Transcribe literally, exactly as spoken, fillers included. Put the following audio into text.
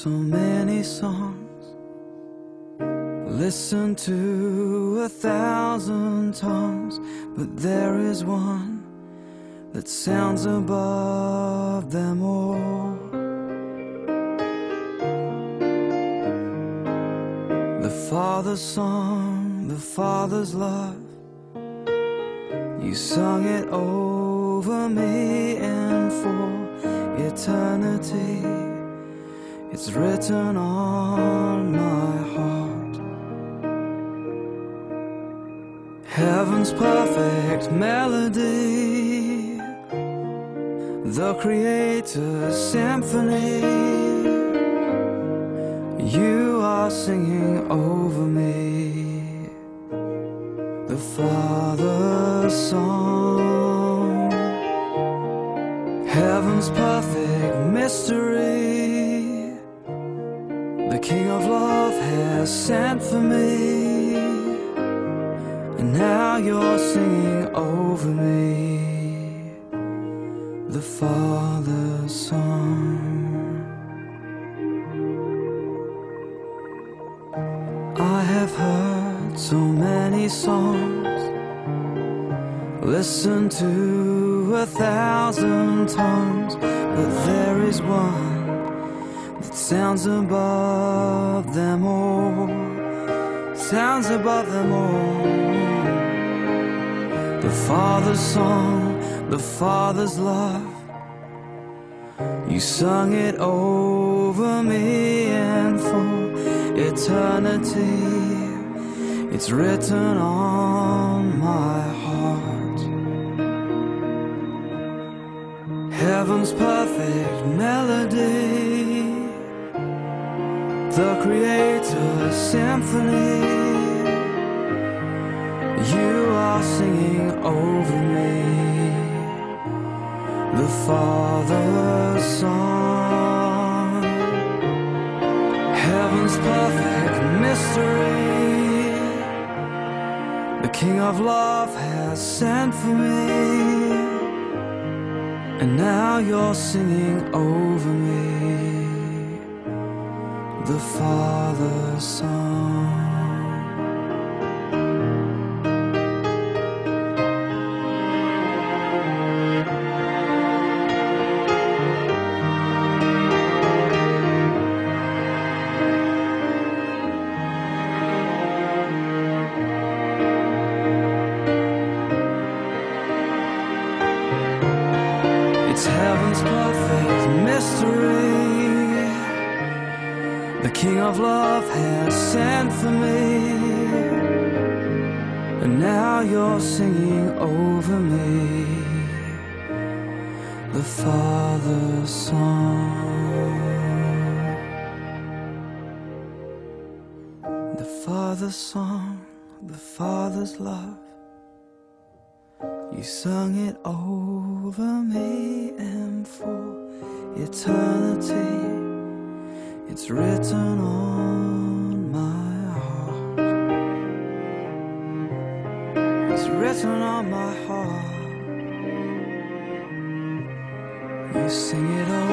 so many songs, listened to a thousand tongues, but there is one that sounds above them all. The Father's song, the Father's love, you sung it over me, and for eternity it's written on my heart. Heaven's perfect melody, the Creator's symphony, you are singing over me. The Father's song, heaven's perfect mystery, the King of love has sent for me, and now you're singing over me. The Father's song. I have heard so many songs, listened to a thousand tongues, but there is one that sounds above them all, sounds above them all. The Father's song, the Father's love, you sung it over me, and for eternity it's written on my heart. Heaven's perfect melody, the Creator's symphony, you are singing over me. The Father's song, heaven's perfect mystery, the King of love has sent for me, and now you're singing over me. The Father's song. It's heaven's perfect mystery, the King of love has sent for me, and now you're singing over me. The Father's song. The Father's song, the Father's love, you sung it over me, and for eternity it's written on my heart. It's written on my heart. You sing it over